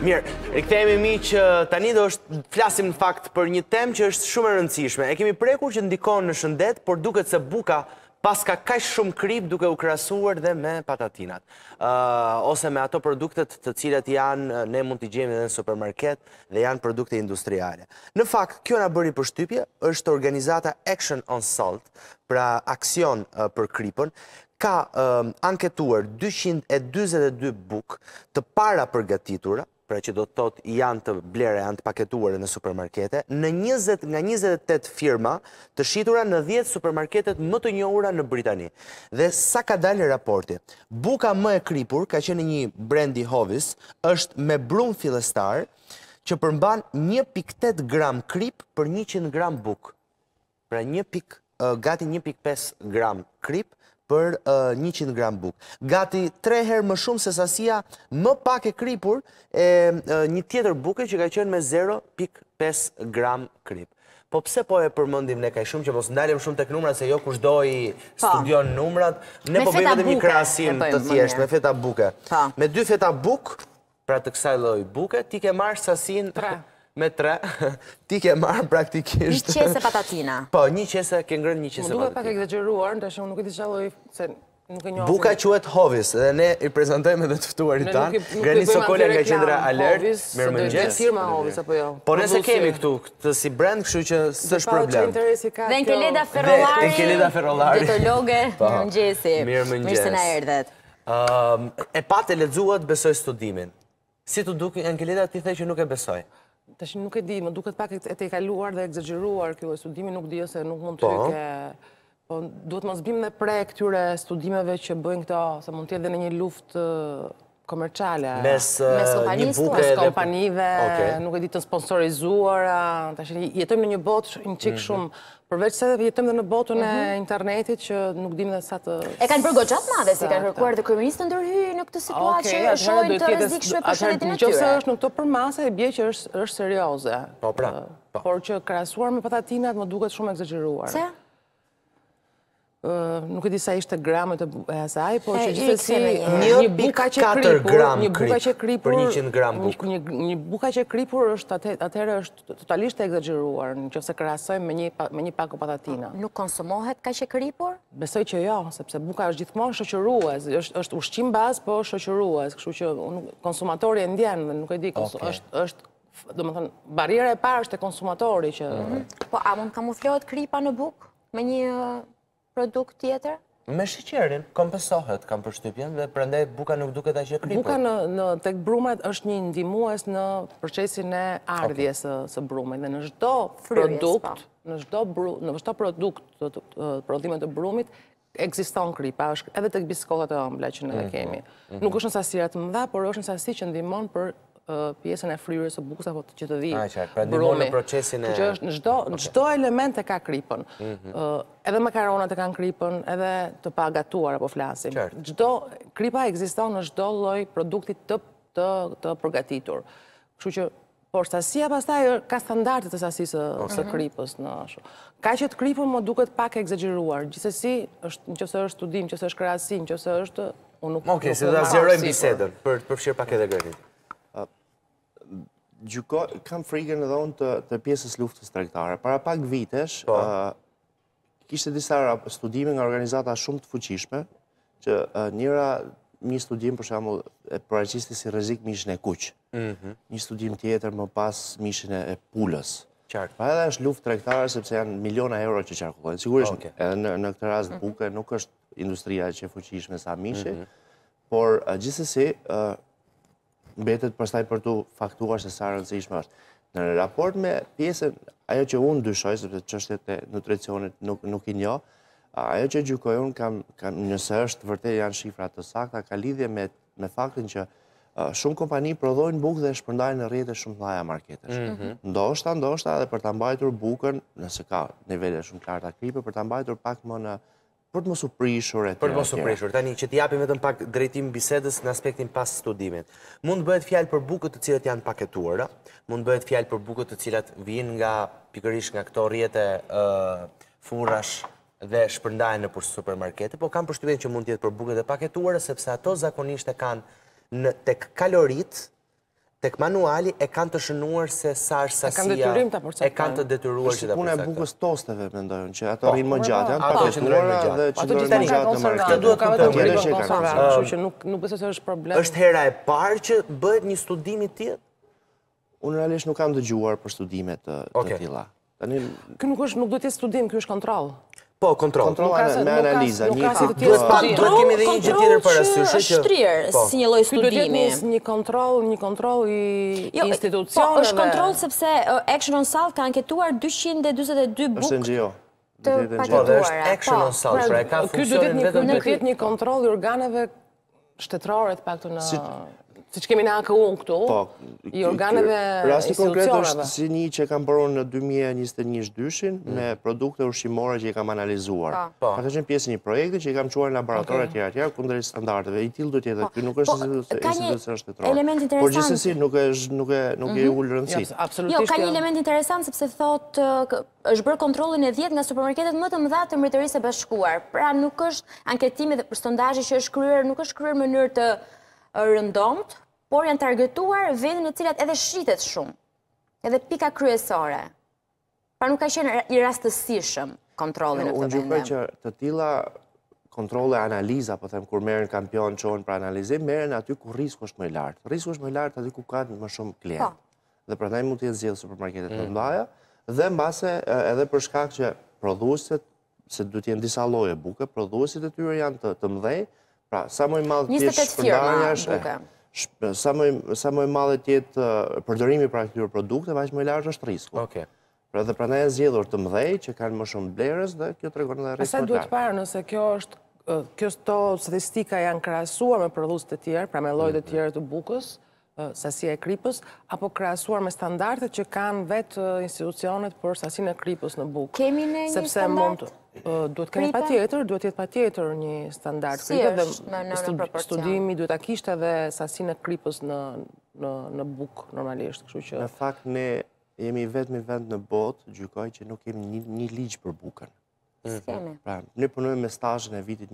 Mirë, rikthehemi miq tani do flasim në fakt për një temë që është shumë e rëndësishme. E kemi prekur që ndikon në shëndet, por duket se buka pas ka kaq shumë krip duke u krahasuar dhe me patatinat. Ose me ato produktet të cilat janë, ne mund t'i gjejmë edhe në supermarket dhe janë produkte industriale. Në fakt, kjo na bëri përshtypje, është organizata Action on Salt, pra aksion për kripën, ka anketuar 242 bukë të para përgatitura, pra që do të thotë janë të blera, janë të paketuara në supermarkete, në 20 nga 28 firma të shitura në 10 supermarketet më të njohura në Britani. Dhe sa ka dalë raporti, buka më e kripur, ka qenë një brendi Hovis, është me brum fillestar, që përmban 1.8 gram krip për 100 gram bukë. Pra gati 1.5 gram krip për 100 gram bukë. Gati 3 herë më shumë se sasia më pak e kripur e një tjetër buke që ka qenë me 0.5 gram krip. Po pse po e përmendim ne kaq shumë që mos ndalim shumë tek numrat se jo kushdo i studion numrat, ne po bëjmë vetëm një krahasim të thjeshtë me feta buke. Me 2 feta bukë, pra të kësaj lloj buke, ti ke marrë sasinë me 3, ti ke marrë praktikisht... Një qese patatina. Po, një qese, ke ngrënë një qese patatina. Më duke pak egzageruar, tash unë nuk e di çfarë lloj, se nuk e njoh. Buka quhet Hovis dhe ne i prezantojmë edhe të ftuarit tanë. Greni Sokolia nga qendra Alert. Mirëmëngjes. Firma Hovis apo jo? Po nëse kemi këtu këtë si brand, kështu që s'është problem. Dhe Enkeleda Ferrollari. Enkeleda Ferrollari. Dietologe. Mirëmëngjesi. Mirëmëngjes. Mirë se na erdhet. E patë lexuat, besoj studimin. Si të duket Enkeleda, ti the që nuk e besoj. Tash nuk e di, më duket pak e te kaluar dhe egzageruar kjo studimi, nuk di ose nuk mund të hyke. Po duhet mos bim me pre këtyre studimeve që bëjnë këto, se mund të jetë dhe në një luftë komerciale. Mes një buke mes kompanive, nuk e di të sponsorizuara. Tash jetojmë në një botë një çik shumë, përveç se jetojmë dhe në botën e internetit që nuk dim dhe sa të... E kanë bërë goxhat madhe, si kanë kërkuar dhe kryeministë të ndërhyjë në këtë situatë që shohin të rrezikshme për shëndetin e tyre. Nëse është në këto përmasa, e bie që është serioze. Po pra. Por që krahasuar me patatinat më duket shumë egzageruar. Pse? Nuk e di sa ishte gramët e asaj, por që gjithsesi 1.4 gram krip për 100 gram bukë. Një buka që kripur atëherë është totalisht e egzageruar, nëse krahasojmë me një pako patatina. Nuk konsumohet kaq e kripur? Besoj që jo, sepse buka është gjithmonë shoqërues, është ushqim bazë, po shoqërues, kështu që konsumatori e ndjen dhe nuk e di, është domethënë bariera e parë është e konsumatori që... Po a mund kamuflohet kripa në bukë me një produkt tjetër? Me sheqerin, kompensohet, kam përshtypjen, dhe prandaj buka nuk duket aq e kripur. Buka tek brumet është një ndihmues në procesin e ardhjes së brumit dhe në çdo produkt, në çdo produkt të prodhimit të brumit ekziston kripa, është edhe tek biskotat e ëmbla që ne kemi. Nuk është në sasi të mëdha, por është në sasi që ndihmon për pjesën e fryrjes së bukës apo që të vijë brumi. Në çdo element e ka kripën. Edhe makaronat e kanë kripën, edhe të pagatuar apo flasim. Kripa ekziston në çdo lloj produkti të përgatitur. Kështu që por sasia pastaj ka standarde të sasisë së kripës në ashtu. Kaq që të kripën më duket pak egzageruar. Gjithsesi, nëse është studim, nëse është krahasim, nëse është Okej, se do ta zgjerojmë bisedën për përfshir pak edhe Grenit. Kam frikën edhe unë të pjesës luftës tregtare. Para pak vitesh, kishte disa studime nga organizata shumë të fuqishme, që një studim për shembull e paraqisti si rrezik mishin e kuq. Një studim tjetër më pas mishin e pulës. Pa edhe është luftë tregtare sepse janë miliona euro që qarkullojnë. Sigurisht, edhe në këtë rast buke nuk është industria që e fuqishme sa mishi, por gjithsesi mbetet pastaj për tu faktuar se sa rëndësishme është. Në raport me pjesën, ajo që unë dyshoj, sepse çështjet e nutricionit nuk i njoh, ajo që gjykoj unë nëse është vërtet janë shifra të sakta, ka lidhje me faktin që shumë kompani prodhojnë bukë dhe shpërndajnë në rrjete shumë të mëdha marketesh. Ndoshta edhe për ta mbajtur bukën, nëse ka nivele shumë të larta kripe, për ta mbajtur pak më në për të mos u prishur e tjera. Për të mos u prishur. Tani që t'i japim vetëm pak drejtim bisedës në aspektin pas studimit. Mund bëhet fjalë për bukët të cilat janë paketuara, mund bëhet fjalë për bukët të cilat vijnë nga pikërisht nga këto rrjete furrash dhe shpërndahen nëpër supermarkete, po kam përshtypjen që mund të jetë për bukët e paketuara sepse ato zakonisht e kanë tek kaloritë tek manuali e kanë të shënuar se sa është sasia, e kanë të detyruar që ta Puna e përcaktojnë. bukës tosteve mendojnë që ato rrinë më gjatë, janë ato që ndrojnë më paketuara gjatë. dhe Ato qëndrojnë gjithë më gjatë në market. duhet ka kuptoj, vetëm tjetër rrugën që kanë konservant, kështu që nuk besoj se është problem. Është hera e parë që bëhet një studim i tillë? Unë realisht nuk kam dëgjuar për studime të tilla. Tani Ky nuk duhet të jetë studim, ky është kontroll. Po, kontroll. kontrolla me analiza, Duhet kemi edhe një gjë tjetër parasysh është shtrirë si një lloj Ky duhet të studimi. jetë një kontroll i Po, institucioneve. është kontroll sepse Action on Salt ka anketuar 242 është bukë NGO. të Po, dhe paketuara. është action on salt, pra e ka Ky duhet funksionin vetëm të jetë një kontroll i organeve shtetërore të paktën siç kemi në AKU këtu, i organeve Rasti konkret është institucioneve. si një që kam bërë në 2021-22 me produkte ushqimore që i kam analizuar. Ka të qenë pjesë një projekti që i kam quar në laboratore tjera kundër standardeve. I tillë duhet jetë. Ky nuk është institucion shtetëror. element interesant. Por gjithsesi nuk e ul rëndësi. Absolutisht. Jo, ka një element interesant sepse thot është bërë kontrollin e 10 nga supermarketet më të mëdha të Mbretërisë së Bashkuar. Pra nuk është anketimi dhe përstondazhi që është kryer, nuk është kryer në mënyrë të rëndomt, por janë targetuar vendin në cilat edhe shitet shumë. Edhe pika kryesore. Pra nuk ka qenë i rastësishëm kontrolli në Unë këtë gjykoj vend. që të tilla kontrole analiza, po them, kur merren kampion çohen për analizim, merren aty ku risku është më i lartë. Risku është më i lartë aty ku ka më shumë klientë. Dhe prandaj mund të jetë zgjedhë supermarketet më mëdha, dhe mbase edhe për shkak që prodhuesit, se duhet të jenë disa lloje buke, prodhuesit e tyre janë të mëdhej, pra sa më i madh të jetë 28 firma buke. sa më i madh të jetë përdorimi pra këtyre produkteve, aq më i lartë është risku. Okej. Pra dhe prandaj janë zgjedhur të mëdhej që kanë më shumë blerës dhe kjo tregon edhe Pastaj risku. duhet parë nëse këto statistika janë krahasuar me prodhuesit e tjerë, pra me llojet e tjera të bukës, sasia e kripës, apo krahasuar me standardet që kanë vetë institucionet për sasinë e kripës në bukë. Kemi ne një standard? Duhet kemi patjetër, duhet jetë patjetër një standard Si kripe është në proporcion? studimi duhet ta kishte edhe sasinë e kripës në bukë normalisht, kështu që Në fakt ne jemi vetëm vend në botë, gjykoj që nuk kemi një ligj për bukën. Skemi. Pra, ne punojmë me stazhin e vitit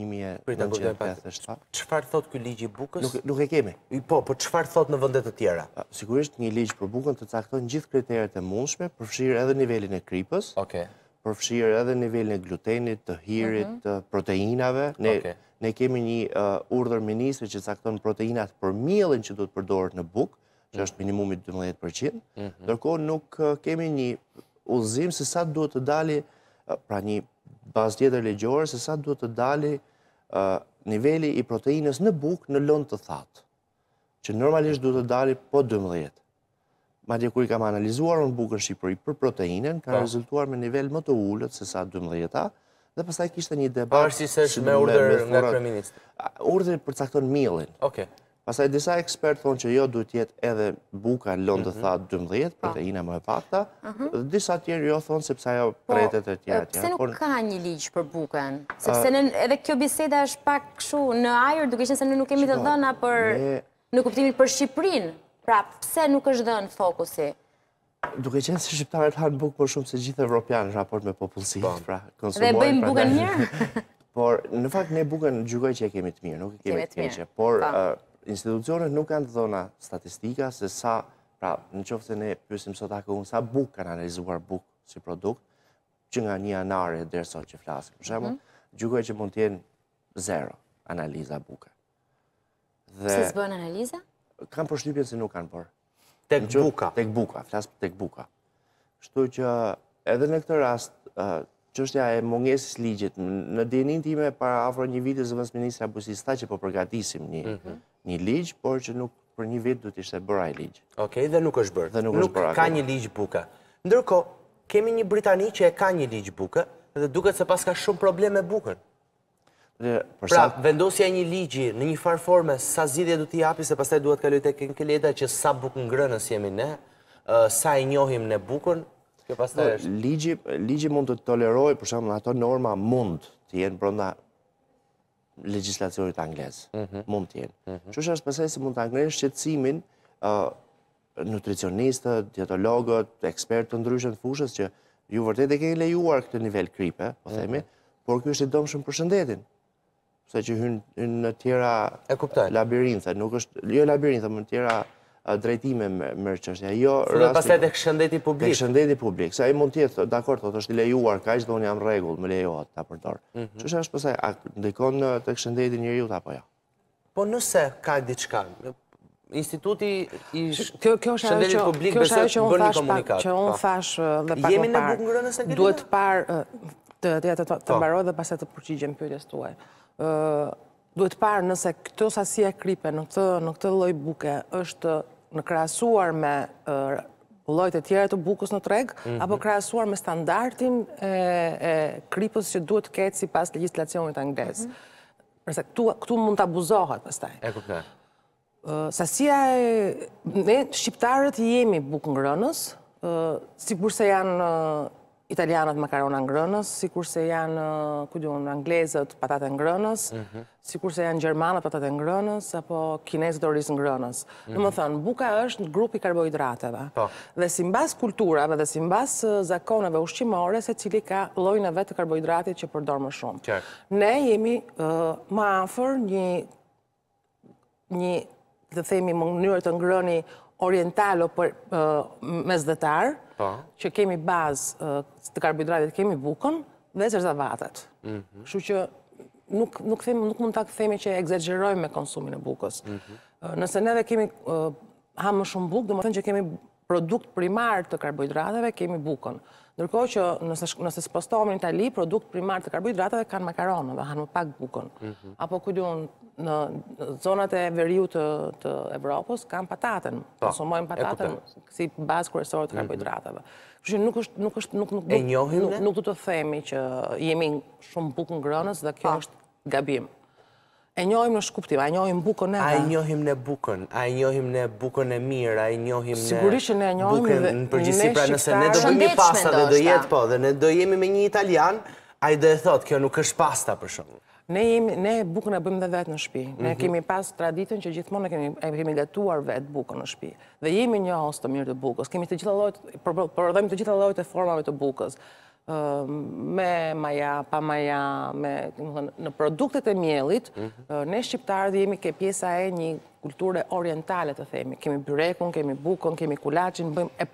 1957. Çfarë thot ky ligj i bukës? Nuk e kemi. Po çfarë thot në vende të tjera? Sigurisht një ligj për bukën të cakton gjithë kriteret e mundshme, përfshirë edhe nivelin e kripës, Okej. përfshirë edhe nivelin e glutenit, të hirit, të proteinave. Ne kemi një urdhër ministri që cakton proteinat për mielin që duhet përdoret në bukë, që është minimumi 12%, ndërkohë nuk kemi një udhëzim se sa duhet të dali, pra një bazë tjetër ligjore, se sa duhet të dali niveli i proteinës në bukë në lëndë të thatë, që normalisht duhet të dali po 12. Madje kur i kam analizuar unë bukën Shqipëri për proteinën, ka rezultuar me nivel më të ullët se sa 12-a, dhe pastaj kishte një debat... Pavarësisht me urdhër nga kryeministri. Urdhri përcakton mielin. Okej. Pastaj disa ekspertë thonë që jo duhet jetë edhe buka lëndë të thatë 12, proteina më e pakta, dhe disa tjerë jo thonë sepse ajo pretet e tjera. Pse nuk ka një ligj për bukën? Sepse edhe kjo biseda është pak kështu në ajër, duke qenë se ne nuk kemi të dhëna për në kuptimin për Shqipërinë. Pra, pse nuk është dhënë fokusi? Duke qenë se shqiptarët hanë bukë më shumë se gjithë evropianë në raport me popullsinë, pra Dhe konsumojnë. bëjmë bukën mirë? Por, në fakt, ne bukën gjykoj që e kemi të mirë, nuk e kemi të keqe. Por, institucionet nuk kanë të dhëna statistika se sa, pra, në qoftë se ne pyesim sot AKU, sa bukë kanë analizuar bukë si produkt, që nga një anare deri sot që flasim. Për shembull, gjykoj që mund të jenë 0 analiza buke. Se s'bën analiza? Kam përshtypjen se nuk kanë bërë. Tek buka. Tek buka, flas tek buka. Kështu që edhe në këtë rast, çështja e mungesës ligjit, në dijenin time para afro një viti zëvendës ministri Abujsis tha që po përgatisim një ligj, por që nuk për një vit duhet ishte bërë ai ligj. Okej, dhe nuk është bërë. Dhe nuk është bërë ka akoma. një ligj buka. Ndërkohë, kemi një Britani që e ka një ligj buke dhe duket se pas ka shumë probleme bukën. Pra, vendosja e një ligji në një farë forme, sa zgjidhje do t'i japi, se pastaj duhet kaloj tek enkeleta që sa bukë ngrënës jemi ne, sa i njohim ne bukën, kjo pastaj është. Ligji mund të toleroj, për shembull, ato norma mund të jenë brenda legjislacionit anglez. Mund të jenë. Kështu është pastaj se mund ta ngresh shqetësimin nutricionistët, dietologët, ekspertë të ndryshëm të fushës që ju vërtet e keni lejuar këtë nivel kripe, po themi, por ky është i dëmshëm për shëndetin. Se që hynë në tjera labirinthe, nuk është, jo labirinthe, më në tjera drejtime mërë çështja. Jo Fillet pastaj tek shëndeti publik. Tek shëndeti publik. Se ai mund të jetë, dakord, thotë është i lejuar kaq, thonë jam rregull, më lejohet ta përdor. Çështja është pastaj a ndikon tek shëndeti i njeriu apo jo? Po nëse ka diçka, Instituti i Kjo është Shëndetit Publik besoj bën një komunikat. Që unë thash dhe pak Jemi në bukë ngrënës e Angelina? duhet parë të mbaroj dhe pastaj të përgjigjem pyetjes tuaj. Duhet parë nëse këto sasia kripe në këtë lloj buke është në krahasuar me llojet e tjera të bukës në treg, apo krahasuar me standardin e kripës që duhet të ketë sipas legjislacionit anglez. Përse këtu mund të abuzohet pastaj. E kuptoj. Sasia ne shqiptarët jemi bukë ngrënës, sikurse janë italianët makarona ngrënës, sikurse janë anglezët patate ngrënës, sikurse janë gjermanët patate ngrënës, apo kinezët oriz ngrënës. Domethënë, buka është grupi karbohidrateve. Dhe simbas kulturave dhe simbas zakoneve ushqimore, secili ka llojin e vet të karbohidratit që përdor më shumë. Ne jemi më afër një të themi mënyrë të ngrëni oriental apo mesdhetar, që kemi bazë të karbohidratit, kemi bukën dhe zerzavatet. Kështu që nuk mund ta themi që egzagjerojmë me konsumin e bukës. Nëse neve kemi hamë më shumë bukë, domethënë që kemi produkt primar të karbohidrateve, kemi bukën. Ndërkohë që nëse spostohemi në Itali, produkt primar të karbohidrateve kanë makaronë dhe hanë më pak bukën. Apo në zonat e veriut të Evropës kanë pataten. Konsumojmë pataten si bazë kryesore të karbohidrateve. Kështu që nuk du të themi që jemi shumë bukë ngrënës dhe kjo është gabim. E njohim në shkuptim, a njohim bukën e A i njohim në bukën, a i njohim në bukën e mirë, a i njohim në bukën në përgjithësi, pra nëse ne do bëjmë pasta dhe do jetë po, dhe ne do jemi me një italian, a i do e thotë, kjo nuk është pasta për shumë. Ne bukën e bëjmë dhe vetë në shtëpi. Ne kemi pas traditën që gjithmonë kemi gatuar vetë bukën në shtëpi. Dhe jemi njohës të mirë të bukës. Kemi të gjitha llojet, prodhojmë të gjitha llojet e formave të bukës. Me maja, pa maja, në produktet e miellit, ne shqiptarët jemi ke pjesa e një kulture orientale të themi. Kemi byrekun, kemi bukën, kemi kulaçin,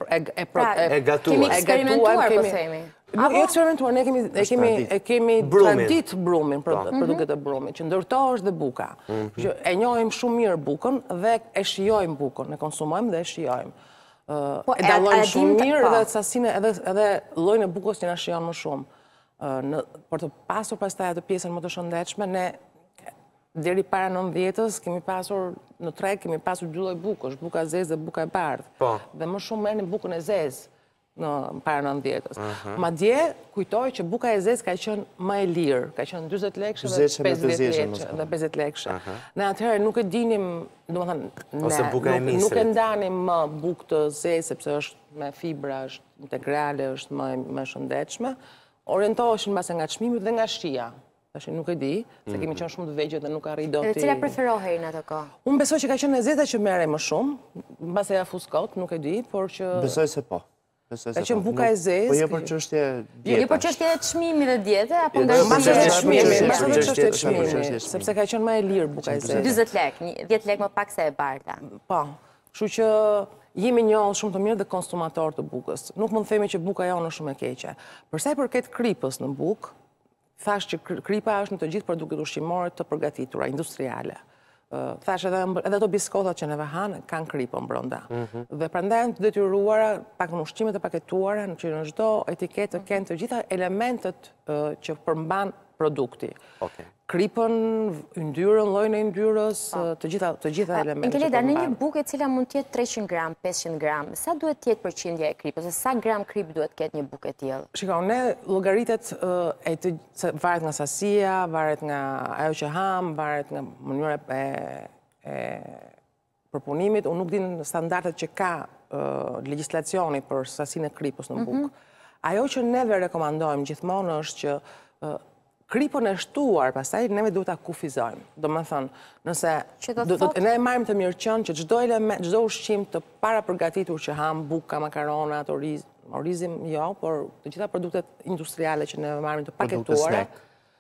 e gatuar. Kemi eksperimentuar, po themi. Nuk e eksperimentuar, ne kemi tradit brumin, produktet e brumit, që ndërto është dhe buka. E njohim shumë mirë bukën dhe e shijojmë bukën, ne konsumojmë dhe e shijojmë. E dallojmë shumë mirë dhe sasinë edhe llojin e bukës që na shijon më shumë. Por të pasur pastaj atë pjesën më të shëndetshme, ne deri para 90-s kemi pasur në treg kemi pasur dy lloj bukësh, buka e zezë dhe buka e bardhë. Dhe më shumë merrnin bukën e zezë në para 90-s. Madje kujtoj që buka e zezë ka qenë më e lirë, ka qenë 40 lekë dhe 50 lekë. Ne atëherë nuk e dinim, domethënë, nuk e ndanim më bukë të zezë sepse është me fibra, është integrale, është më shëndetshme. Orientoheshin mbase nga çmimi dhe nga shija. Tash nuk e di, se kemi qenë shumë të vegjël dhe nuk arri dot. Dhe cila preferohej në atë kohë? Unë besoj që ka qenë e zezë që merrej më shumë, mbase ja fuskot, nuk e di, por që besoj se po. Ka qenë buka e zezë. Po jo për çështje diete. Jo për çështje çmimi dhe diete, apo mbase çështje çmimi, sepse ka qenë më e lirë buka e zezë. 40 lekë, 10 lekë më pak se e bardha. Po. Kështu që jemi njohur shumë të mirë dhe konsumator të bukës. Nuk mund të themi që buka jonë është shumë e keqe. Për sa i përket kripës në bukë, thash që kripa është në të gjithë produktet ushqimore të përgatitura, industriale. Thash edhe ato biskotat që neve hanë kanë kripën brenda. Dhe prandaj janë të detyruara, pak në ushqimet e paketuara, që në çdo etiketë kanë të gjitha elementet që përmban produkti. Kripën, yndyrën, llojin e yndyrës, të gjitha elementet. Angelida, në një bukë e cila mund të jetë 300 gram, 500 gram, sa duhet të jetë përqindja e kripës, sa gram krip duhet të ketë një bukë e tillë? Shikoj, ne llogaritet varet nga sasia, varet nga ajo që ham, varet nga mënyra e përpunimit. Unë nuk di standardet që ka legjislacioni për sasinë e kripës në bukë. Ajo që neve rekomandojmë gjithmonë është që kripën e shtuar, pastaj neve duhet ta kufizojmë. Domethënë, nëse ne e marrim të mirëqen që çdo element, çdo ushqim të parapërgatitur që ham, buka, makaronat, orizim jo, por të gjitha produktet industriale që ne marrim të paketuara,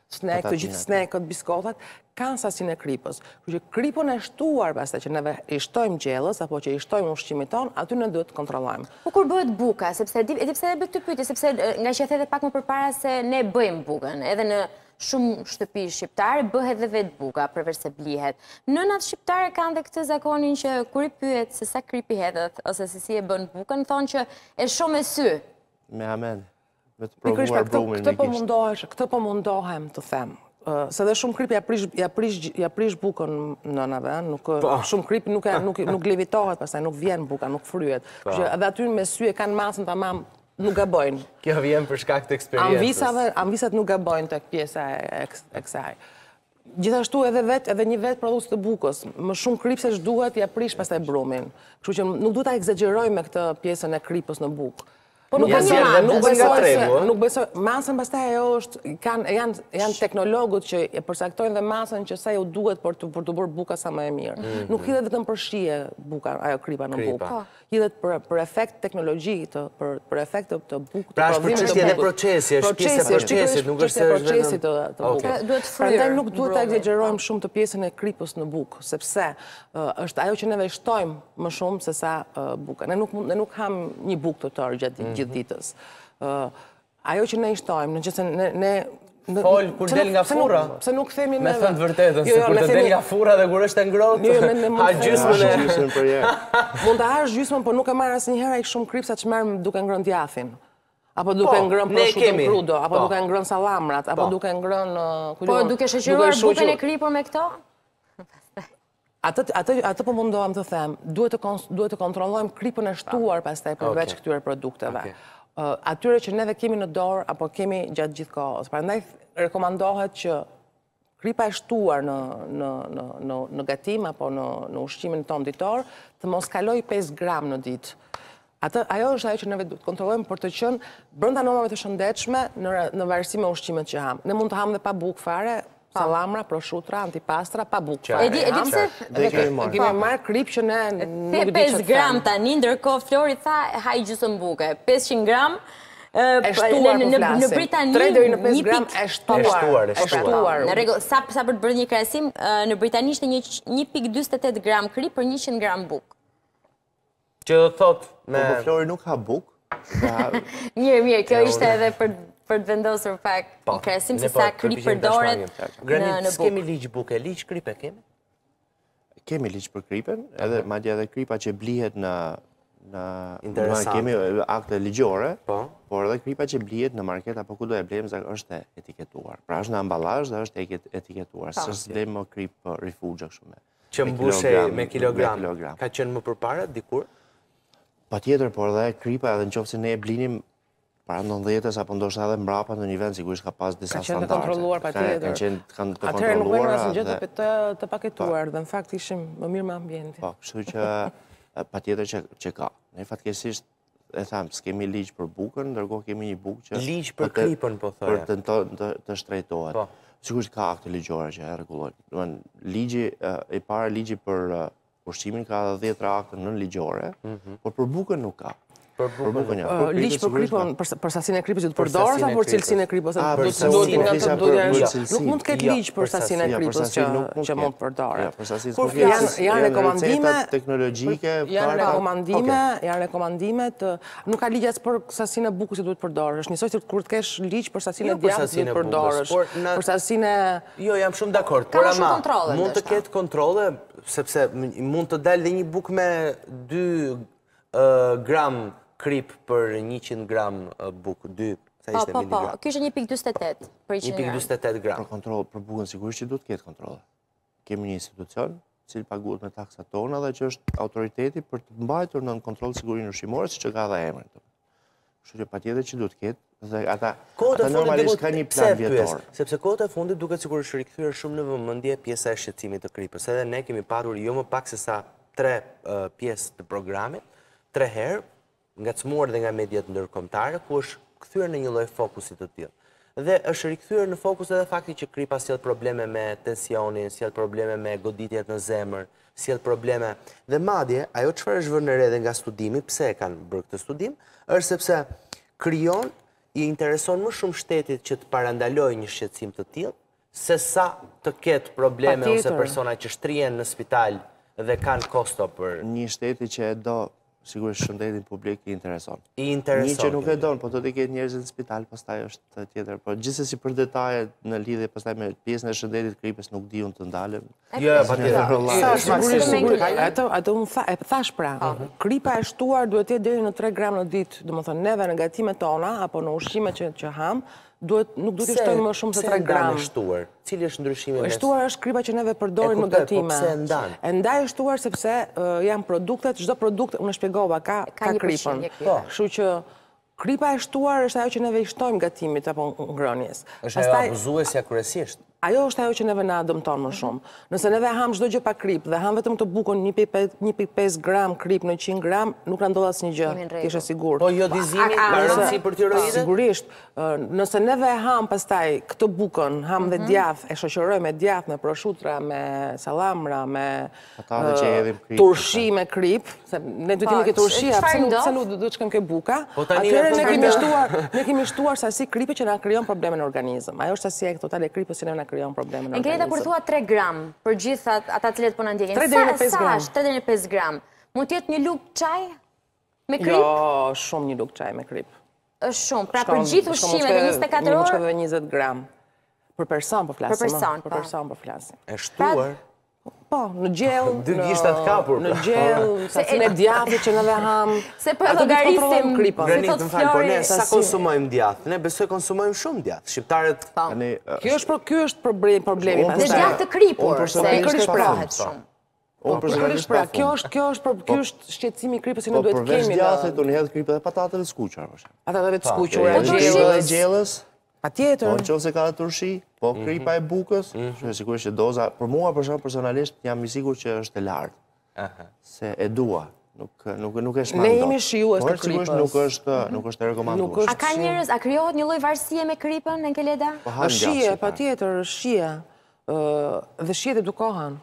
snack, të gjithë snackët, biskotat, kanë sasinë e kripës. Kështu që kripën e shtuar pastaj që neve i shtojmë gjellës apo që i shtojmë ushqimit ton, aty ne duhet të kontrollojmë. Po kur bëhet buka, sepse e di pse e bëj këtë pyetje, sepse nga që the edhe pak më përpara se ne bëjmë bukën, edhe në shumë shtëpi shqiptare bëhet dhe vetë buka, përveç se blihet. Nënat shqiptare kanë dhe këtë zakonin që kur i pyet se sa kripi hedhet ose se si e bën bukën, thonë që e shoh me sy. Me amen. Me të provuar brumin me kishtë. Këtë po mundohem të them. Se dhe shumë krip ja prish bukën nënave, shumë krip nuk levitohet, pastaj nuk vjen buka, nuk fryhet. Edhe aty me sy e kanë masën tamam, nuk gabojnë. Kjo vjen për shkak të eksperiencës. Anvisat nuk gabojnë tek pjesa e kësaj. Gjithashtu edhe një vetë produs të bukës, më shumë krip se ç'duhet ja prish pastaj brumin. Kështu që nuk duhet ta egzagerojmë me këtë pjesën e kripës në bukë. Po nuk besoj, masën pastaj ajo është, janë teknologët që e përcaktojnë dhe masën që sa ju duhet për të bërë buka sa më e mirë. Nuk hidhet vetëm për shije buka, ajo kripa në bukë. Hidhet për efekt teknologji, për efekt të bukë. Pra është për çështje dhe procesi, është pjesë e procesit, nuk është se është procesit të bukës. Duhet fryrë. Prandaj nuk duhet ta egzagerojmë shumë të pjesën e kripës në bukë, sepse është ajo që neve shtojmë më shumë se sa buka. Ne nuk ham një bukë të tërë gjatë gjithë ditës. Ajo që ne i shtojmë, në që se ne... Fol, kur del nga furra? Se nuk themi me thënë të vërtetën, se kur të del nga furra dhe kur është e ngrohtë, ha gjysmën e... Mund të hash gjysmën, por nuk e marrë asnjëherë ai shumë krip sa që marrë duke ngrënë djathin. Apo duke ngrënë prosciutto crudo, apo duke ngrënë sallamrat, apo duke ngrënë... Po duke shoqëruar bukën e kripur me këto? Atë po mundohem të them, duhet të kontrollojmë kripën e shtuar pastaj përveç këtyre produkteve. Atyre që neve kemi në dorë apo kemi gjatë gjithë kohës. Prandaj rekomandohet që kripa e shtuar në gatim apo në ushqimin ton ditor të mos kaloj 5 gram në ditë. Ajo është ajo që neve duhet kontrollojmë për të qenë brenda normave të shëndetshme në varësi me ushqimet që ham. Ne mund të ham dhe pa bukë fare, salamra, prosciutra, antipastra, pa bukë. E di pse kemi marrë krip që ne nuk di çfarë. 5 gram tani, ndërkohë Flori tha haj gjysmë buke. 500 gram në Britani 3 deri në 5 gram e shtuar. Në rregull, sa për të bërë një krahasim, në Britani ishte 1.48 gram krip për 100 gram bukë. Që do thot me... Po Flori nuk ha bukë. Mirë, kjo ishte edhe për të vendosur pak në krahasim se sa krip përdoret Granit, s'kemi ligj buke, ligj kripe kemi? Kemi ligj për kripen, madje edhe kripa që blihet në kemi akte ligjore, por edhe kripa që blihet në market apo ku do e blejmë është etiketuar. Pra është në ambalazh dhe është etiketuar. S'është blejmë më krip rifugja kështu me. Që mbushej me kilogram. Ka qenë më përpara dikur? Patjetër, por edhe kripa edhe nëse ne e blinim para 90-s apo ndoshta edhe mbrapa në një vend sigurisht ka pas disa standarde. Kanë qenë të kontrolluar patjetër. Kanë të kontrolluar. Atëherë nuk bëjmë asnjë gjë të paketuar dhe në fakt ishim më mirë me ambientin. Po, kështu që patjetër që ka. Ne fatkeqësisht e tham, s'kemi ligj për bukën, ndërkohë kemi një bukë që ligj për kripën po thoya. Për të shtrejtohet. Sigurisht ka akte ligjore që e rregullojnë. Domethënë ligji i parë ligji për ushqimin ka edhe 10 akte nënligjore, por për bukën nuk ka. Ligj për kripën, për sasinë e kripës që të përdorës apo për cilësinë e kripës? Nuk mund të ketë ligj për sasinë e kripës që mund të përdoret. Janë rekomandime teknologjike, janë rekomandime të nuk ka ligj as për sasinë e bukës që duhet përdorësh. Njësoj se kur të kesh ligj për sasinë e djathtë duhet përdorësh. Për sasinë Jo, jam shumë dakord, por ama mund të ketë kontrolle sepse mund të dalë dhe një bukë me 2 gram krip për 100 gram bukë, 2, sa ishte miligram? Kjo ishte 1.48 për 100 gram. 1.48 gram. Për kontrol, për bukën sigurisht që duhet ketë kontrole. Kemi një institucion, cili paguhet me taksat tona dhe që është autoriteti për të mbajtur në kontroll sigurinë ushqimore, siç ka dhe emrin. Kështu që patjetër që duhet ketë dhe ata normalisht kanë një plan vjetor. Sepse kohët e fundit duket sikur është rikthyer shumë në vëmendje pjesa e shqetësimit të kripës. Edhe ne kemi patur jo më pak se sa 3 pjesë të programit, 3 herë ngacmuar dhe nga mediat ndërkombëtare, ku është kthyer në një lloj fokusi të tillë. Dhe është rikthyer në fokus edhe fakti që kripa sjell probleme me tensionin, sjell probleme me goditjet në zemër, sjell probleme. Dhe madje ajo çfarë është vënë re edhe nga studimi, pse e kanë bërë këtë studim, është sepse krijon i intereson më shumë shtetit që të parandaloj një shqetësim të tillë, se sa të ketë probleme ose persona që shtrihen në spital dhe kanë kosto për... Një shteti që e do, sigurisht shëndetin publik i intereson. I intereson. Një që nuk e don, po të ketë njerëzit në spital, pastaj është tjetër. Po gjithsesi për detaje në lidhje pastaj me pjesën e shëndetit kripës nuk di unë të ndalem. Jo, patjetër. Ato e thash pra, kripa e shtuar duhet të jetë deri në 3 gram në ditë, domethënë neve në gatimet tona apo në ushqimet që ham, nuk duhet të shtojmë më shumë se 3 gram. Pse e shtuar? Cili është ndryshimi mes? E shtuar është kripa që neve përdorim në gatime. Pse e ndan? E ndaj e shtuar sepse janë produktet, çdo produkt, unë shpjegova, ka kripën. Kështu që kripa e shtuar është ajo që neve i shtojmë gatimit apo ngrënies. Është ajo abuzuesja kryesisht. Ajo është ajo që neve na dëmton më shumë. Nëse neve ham çdo gjë pa krip dhe ham vetëm të bukën 1,5 gram krip në 100 gram, nuk na ndodh asnjë gjë, kishe sigurt. Po jodizimi ka rëndësi për tiroidin? Sigurisht. Nëse neve ham pastaj këtë bukën, ham dhe djath, e shoqëroj me djath, me proshutra, me salamra, me turshi me krip, se ne duhet të kemi turshia, pse nuk do të shkojmë ke buka. Atëherë ne kemi shtuar sasi kripe që na krijon probleme në organizëm. Ajo është sasia totale e kripës që na krijon probleme në organizëm. Enkeleta, kur thua 3 gram për gjithë ata të cilët po na ndjekin. 3 deri në 5 gram. 3 deri në 5 gram. Mund të jetë një lugë çaj me krip? Jo, shumë një lugë çaj me krip. Është shumë. Pra për gjithë ushqimet e 24 orë. Një 20 gram. Për person po flasim. Për person po flasim. E shtuar? Po, në gjell, dy gishtat kapur. Në gjell, sasin e djathit që nëve ham. Se po e llogarisim. Granit, më falë, por ne sa konsumojmë djath? Ne besoj konsumojmë shumë djath. Shqiptarët... Ky është problemi. Dhe djath të kripur, se pikërisht shprahet shumë. Pikërisht pra, kjo është shqetësimi i kripës që ne duhet kemi. Përveç djathit, unë hedh kripë dhe patatave të skuqura. Patatave të skuqura, gjellës. Patjetër. Po nëse ka turshi, po kripa e bukës, sigurisht që doza, për mua personalisht jam i sigurt që është e lartë. Se e dua, nuk e shmang dot. Ne jemi shijues të kripës. Nuk është e rekomanduar. A ka njerëz, a krijohet një lloj varësie me kripën, Enkeleda? Shije, patjetër, shije. Dhe shijet edukohen.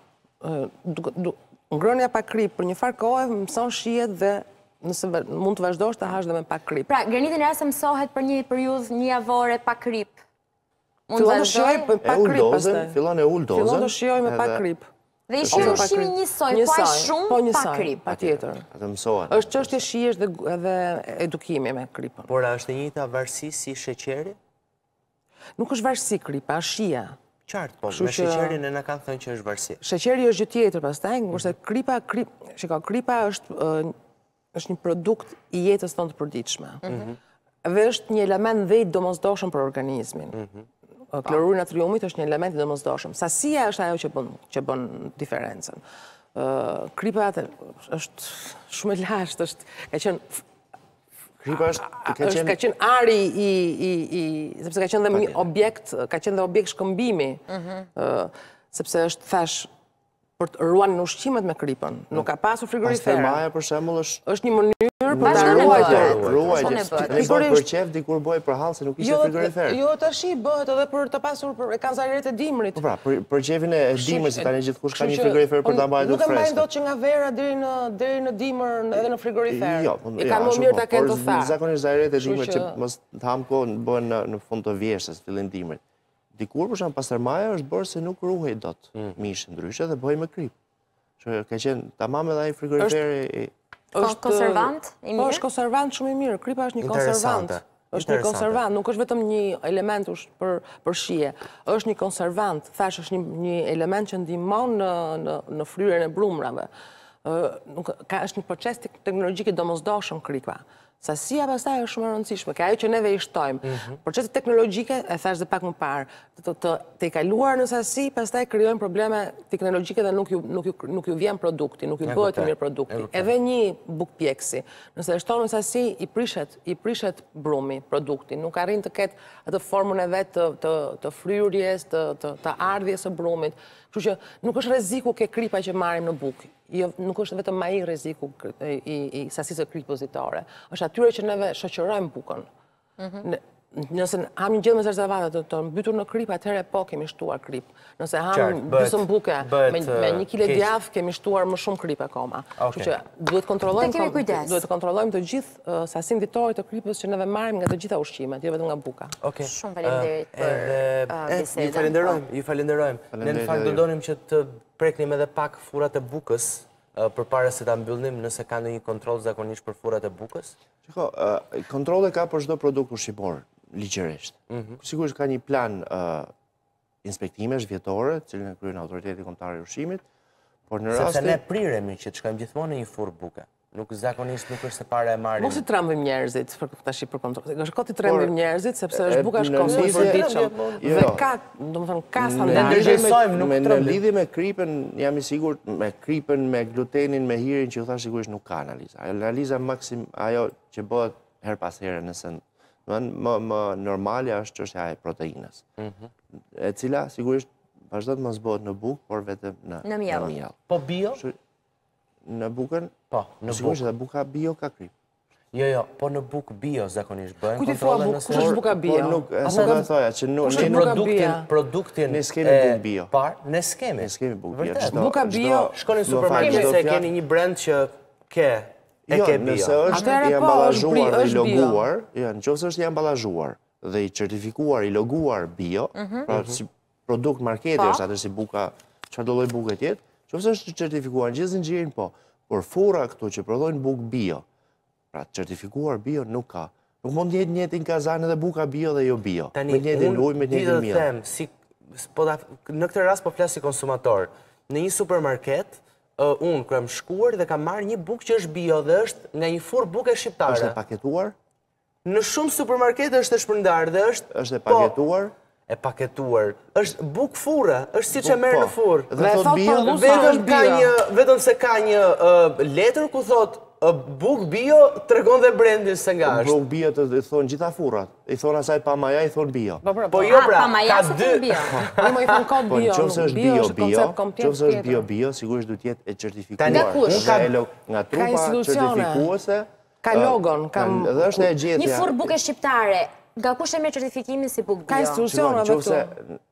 Ngrënia pa krip për një farë kohe mëson shijet dhe nëse mund të vazhdosh të hash dhe me pak krip. Pra, granitin e rasë mësohet për një periudhë një javore pa krip. Fillon të shijoj me pak krip pastaj. Fillon e ul dozën. Fillon të shijoj me pak krip. Dhe i shijoj ushqimi njësoj, po aq shumë pa krip. Patjetër. Atë mësohet. Është çështje shijesh dhe edukimi me kripën. Por është e njëjta varësi si sheqeri? Nuk është varësi kripa, është shija. Qartë, po, me sheqerin e na kanë thënë që është varësi. Sheqeri është gjë tjetër pastaj, kurse kripa është një produkt i jetës tonë të përditshme. Dhe është një element dhe i domosdoshëm për organizmin. Kloruri natriumit është një element i domosdoshëm. Sasia është ajo që bën diferencën. Kripa është shumë e lashtë, ka qenë ari sepse ka qenë dhe objekt, ka qenë dhe objekt shkëmbimi, sepse është thash për të ruan në ushqimet me kripën. Nuk ka pasur frigorifere. Pastërmaja, për shembull, është një mënyrë për ta ruajtur. Ne bëj për qef, dikur bëj për hall se nuk ishte frigorifer. Jo, tash bëhet edhe për të pasur e kanë zarret e dimrit. Po pra, për qefin e dimrit, se tani gjithkusht ka një frigorifer për ta mbajtur freskët. Nuk e mbajnë dot që nga vera deri në dimër edhe në frigorifer. I kanë më mirë ta kenë të tharë. Zakonisht zarret e dimrit që mos të ham kohë bëhen në fund të vjeshtës, fillim dimrit. Dikur, për shembull, pastërmaja është bërë se nuk ruhej dot mishi ndryshe dhe bëhej me krip. Që ka qenë tamam edhe ai frigoriferi është konservant i mirë. Po, është konservant shumë i mirë. Kripa është një konservant. Është një konservant, nuk është vetëm një element për shije. Është një konservant, thash është një element që ndihmon në fryrjen e brumrave. Është një proces teknologjik i domosdoshëm kripa. Sasia pastaj është shumë e rëndësishme, ka ajo që neve i shtojmë. Procesi teknologjike, e thash dhe pak më parë, të i kaluar në sasi, pastaj krijojnë probleme teknologjike dhe nuk ju vjen produkti, nuk ju bëhet i mirë produkti. Edhe një bukpjeksi, nëse e shton në sasi, i prishet brumi, produkti, nuk arrin të ketë atë formën e vet të fryrjes, të ardhjes së brumit. Kështu që nuk është rreziku ke kripa që marrim në bukë. Nuk është vetëm ai rreziku i sasisë kripozitore. Është atyre që neve shoqërojmë bukën. Nëse ham një gjë me rezervatat të mbytur në krip, atëherë po kemi shtuar krip. Nëse ham Qartë, gjysmë buke me bëhet, 1 kg keq. djath, kemi shtuar më shumë krip akoma. Okej. Kështu që duhet Të kemi kujdes. duhet të kontrollojmë të gjithë sasinë ditore të kripës që neve marrim nga të gjitha ushqimet, jo vetëm nga buka. Okej. Shumë faleminderit për bisedën. Ju falenderojmë. Ne në fakt do donim që të preknim edhe pak furat e bukës përpara se ta mbyllim, nëse ka ndonjë kontroll zakonisht për furat e bukës. Shiko, kontrole ka për çdo produkt ushqimor, ligjërisht. Sigurisht ka një plan inspektimesh vjetore, të cilin e kryen Autoriteti Kombëtar i Ushqimit, por në Sepse rastin ne priremi që të shkojmë gjithmonë në një furrë buke. Zakonisht nuk është se para e marrim. Mos i trembim njerëzit tash për kontroll. Është kot i trembim njerëzit sepse është buka është konsum lidhje- përditshëm. Jo. Dhe ka, domethënë ka Ne standarde. ndërgjegjsojmë, nuk në trembim. lidhje me kripën, jam i sigurt, me kripën, me glutenin, me hirin që u thash sigurisht nuk ka analiza. Analiza maksim ajo që bëhet her pas here nëse më normale është çështja e proteinës. E cila sigurisht vazhdo të mos bëhet në bukë, por vetëm Në miell. miell. Po bio? Në bukën, Po, në sigurisht bukë. edhe buka bio ka krip. Jo, po në bukë bio zakonisht bëhen Ku ti thua kontrolle bukë? nëse Kush është buka bio? Por nuk, sa do thoja që nuk Kush është ne buka nuk bio? produktin Ne s'kemi bukë bio. Ne s'kemi. ne s'kemi bukë bio. Vërtet. Çdo- Buka bio, çdo- Shkoni në më fal, supermarket çdo se fjalë- keni një brand që ke Jo, bio. nëse është Atëherë i po, ambalazhuar dhe i është bio. loguar, nëse është i ambalazhuar dhe i certifikuar, i loguar bio, pra si produkt marketi Po. është atë si buka, çfarë do lloj buke tjetë, nëse është certifikuar në gjithë zinxhirin po, por furra këtu që prodhojnë bukë bio, pra certifikuar bio nuk ka. Nuk mund të jetë njëtin kazan edhe buka bio dhe jo bio. Tani, Me njëtin lujë, me njëtin të miell. them, në këtë rast po flas si konsumator. Në një supermarket, unë kam shkuar dhe kam marrë një bukë që është bio dhe është nga një furrë buke Është e shqiptare. paketuar? Në shumë supermarkete është e shpërndarë dhe Është e po, paketuar? e paketuar. Është bukë furre, është siç e merr Po. në furrë. Dhe Dhe thot thot bio, produsa Vetëm është ka bio. vetëm se ka një letër ku thot bukë bio tregon dhe brandin se nga është. bukë bio të thonë gjitha furrat. I thonë asaj pa maja, i thonë bio. Po jo pra, pa maja ka se dy. thon bio. Unë më i thon kod Po bio. nëse është Bio bio është bio, koncept komplet nëse është tjetër. bio sigurisht duhet jetë e certifikuar. Nga kush? Nga trupa institucione. certifikuese. Ka logon, Dhe është e gjetja. Një furrë buke shqiptare, nga kush e merr certifikimin si bukë bio? Ka institucione Nëse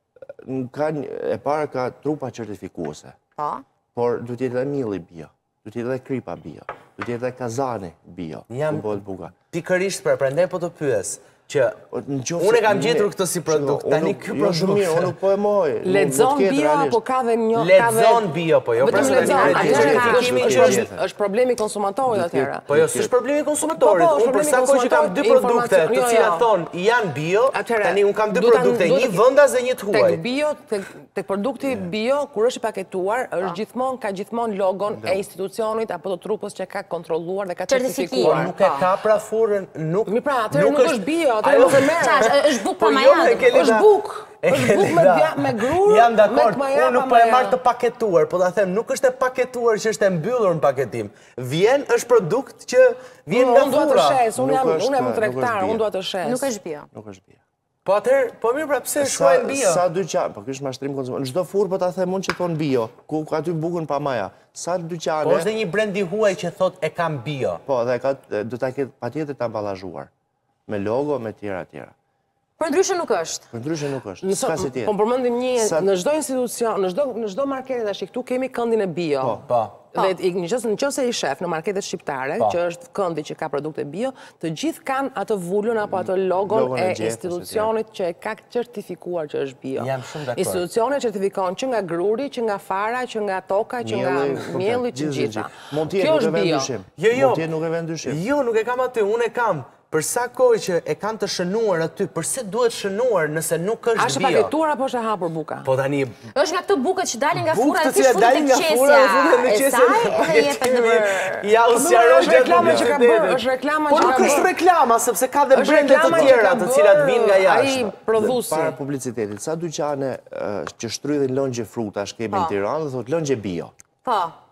këtu. e para ka trupa certifikuese, Po. por duhet jetë edhe mielli bio, duhet jetë edhe kripa bio, duhet jetë edhe kazani bio. Jam- ku bëhet buka. Pikërisht prandaj po të pyes që Nëse- unë e kam gjetur këtë si produkt, Shiko, tani unë ky nuk- jo shumë mirë, unë produkt. nuk po e moj. Lexon bio apo ka dhe një Lexon bio, po jo Vetëm pra se lexon, tani atëherë certifikimi që është. është problemi i konsumatorit atëherë. Po jo, s'është problemi i konsumatorit. Po, është Unë për problemi i sa kohë që kam dy konsumatorët, produkte të informacion- cilat jo. thonë janë bio, Atëherë, tani unë kam dy duhet ta- produkte, duhet një të- vendas dhe një të huaj. Tek bio, tek produkti bio, kur është i paketuar, është gjithmonë logon e institucionit apo të trupës që ka kontrolluar dhe ka Certifikuar. certifikuar. Nuk e ka pra furrën, nuk. Mi pra, atëherë nuk është bio, atëherë nuk e merr. Çfarë, është bukë Po pa jo, maja? e keni Është da- bukë. e Është keni bukë da. me grur, Jam me dakord, të maja, unë nuk pa po e maja. marr të paketuar, po ta them, nuk është e paketuar që është e mbyllur në paketim. Vjen është produkt që vjen nga Unë dua të furra. shes, unë Nuk jam është tregtar, bio. unë dua të shes. Nuk është bio. Nuk është bio. Po atëherë, po mirë pra pse shkruajnë bio? Sa dyqan, po ky është mashtrim konsumator. Në çdo furrë po ta them unë që thon bio, ku ka aty bukën pa maja. Sa dyqane. Po është dhe një brand i huaj që thot e kam bio. Po, dhe do ta ketë patjetër të amballazhuar. Me logo, me tjera. Por ndryshe nuk është. Për ndryshe nuk është. S'ka si Po tjetë. përmendim një, Sa- në çdo institucion, në çdo marketë tash këtu kemi këndin e bio. Po. Dhe nëse i shef në marketet shqiptare, Po. që është këndi që ka produkte bio, të gjithë kanë atë vullën apo atë logon Logon e e gjetës, institucionit që e ka certifikuar që është bio. Jam shumë dakord. Institucioni certifikon që nga gruri, që nga fara, që nga toka, që nga mielli, që gjitha. Mund të jetë Kjo nuk e është vend bio. dyshim. Jo. Mund të jetë nuk e vend dyshim. Jo, nuk e kam aty, unë e kam. Për sa kohë që e kanë të shënuar aty, përse duhet shënuar nëse nuk A është është bio? paketuar apo është e hapur buka? Po tani, Është nga këto bukët që dalin nga bukë furra të dhe ti cilat shfutet dalin tek nga furra dhe futet në qesja e qesjen saj e dhe jepet në bërë. ja u Po, sqarosh është reklama që ka bërë, publicitetit. është reklama Po që nuk ka është bërë. reklama, sepse ka dhe Është brende të reklama që tjera ka të cilat bërë vinë nga ai jashtë. prodhuesi. Para publicitetit, sa dyqane që shtrydhin lëngje frutash kemi në Tiranë dhe thot lëngje bio. Po.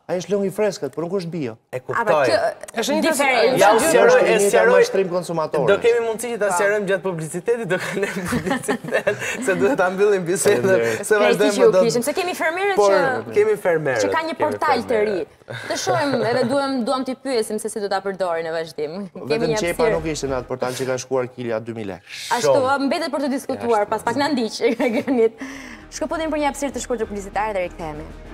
Ai është lëng i freskët, por nuk është bio. E kuptoj. Është një diferencë. Ja, Është një sqaroj. mashtrim konsumatorë. Do kemi mundësi që ta sqarojmë gjatë publicitetit, do kemë publicitet, se duhet ta mbyllim bisedën, se vazhdojmë që u do. kishim, se kemi fermerët Por që kemi fermerët. që ka një portal të ri. Të shohim edhe duam t'i pyesim se si do ta përdorin në vazhdim. Vetëm qepa nuk ishte në atë portal që ka shkuar Kilja 2000 lekë. Ashtu, mbetet për të diskutuar, pas pak na ndiq. Shkëputim për një hapësirë të shkurtër publicitare dhe rikthehemi.